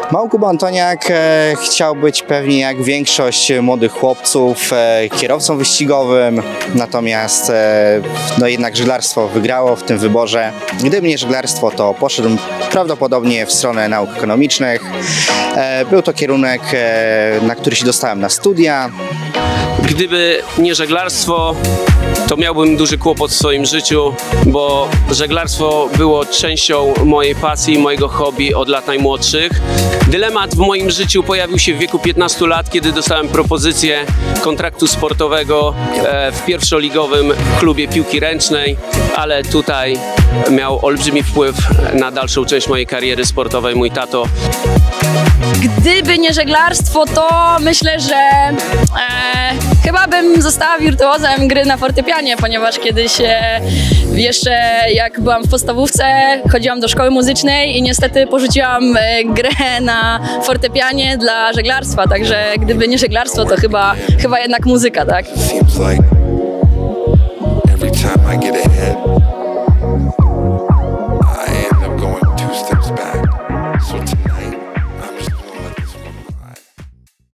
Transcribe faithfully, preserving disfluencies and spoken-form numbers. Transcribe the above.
Małkuba Antoniak e, chciał być pewnie jak większość młodych chłopców e, kierowcą wyścigowym, natomiast e, no jednak żeglarstwo wygrało w tym wyborze. Gdyby nie żeglarstwo, to poszedłbym prawdopodobnie w stronę nauk ekonomicznych. E, był to kierunek, e, na który się dostałem na studia. Gdyby nie żeglarstwo, to miałbym duży kłopot w swoim życiu, bo żeglarstwo było częścią mojej pasji, mojego hobby od lat najmłodszych. Dylemat w moim życiu pojawił się w wieku piętnastu lat, kiedy dostałem propozycję kontraktu sportowego w pierwszoligowym klubie piłki ręcznej, ale tutaj miał olbrzymi wpływ na dalszą część mojej kariery sportowej mój tato. Gdyby nie żeglarstwo, to myślę, że e, chyba bym została wirtuozem gry na fortepianie, ponieważ kiedyś e, jeszcze jak byłam w podstawówce, chodziłam do szkoły muzycznej i niestety porzuciłam e, grę na fortepianie dla żeglarstwa, także gdyby nie żeglarstwo, to chyba, chyba jednak muzyka, tak?